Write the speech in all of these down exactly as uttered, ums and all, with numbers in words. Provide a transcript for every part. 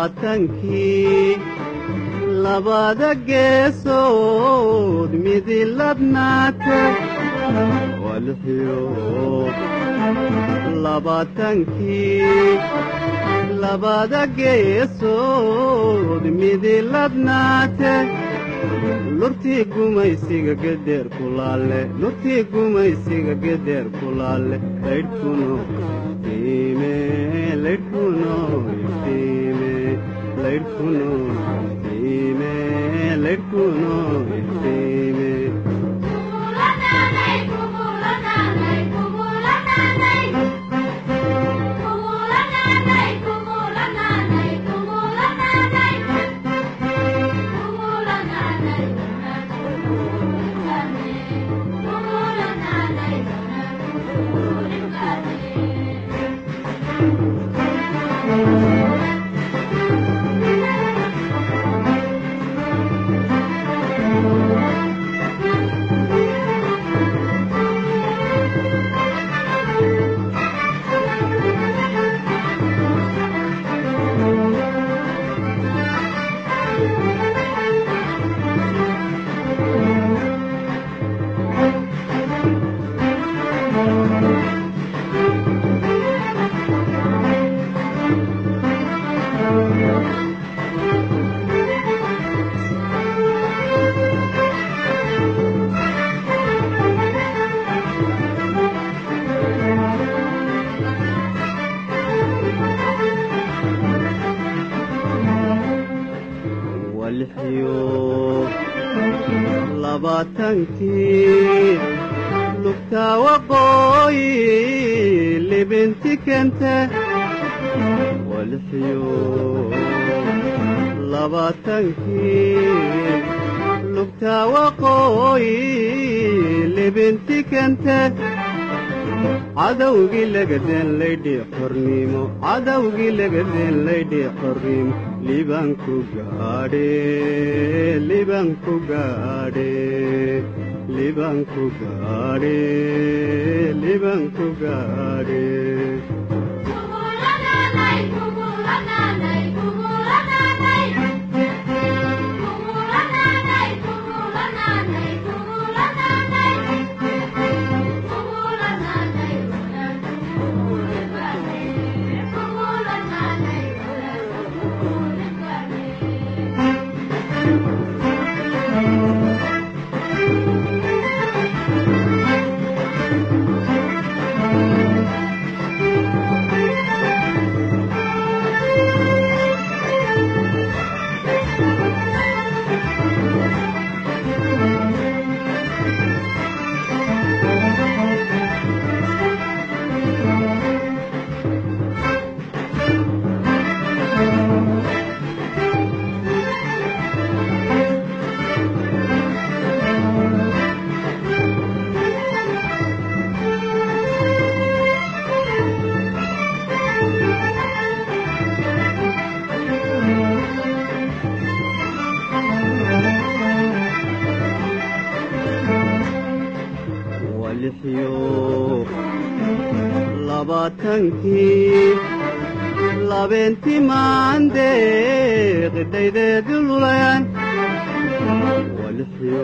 labaatankii labada geesood midi labnaata walxiyo labaatankii labada geesood midi labnaata lurtii gumaysiga geder kulaale lurtii gumaysiga geder kulaale laydhkuno iftiime laydhkuno iftiime laydhkuno iftiime laydhkuno iftiime labaatankii lugtaa waqooyi libinti kente walxiyo labaatankii lugtaa waqooyi libinti kente cadawgii lagadeen laydhi xornimo cadawgii lagadeen laydhi xornimo libanku gaadhe libanku gaadhe libanku gaadhe libanku gaadhe labaatankii labeentii maandeeq dhaydeedi lulayaan walxiyo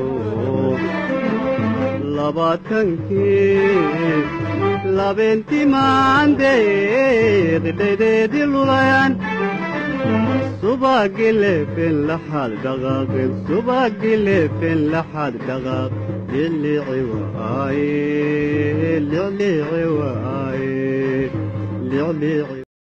labaatankii labeentii maandeeq dhaydeedi lulayaan subagii leefen laxaad dhaqaaqeen subagii leefen laxaad dhaqaaq lilici waaye lilici waaye lilici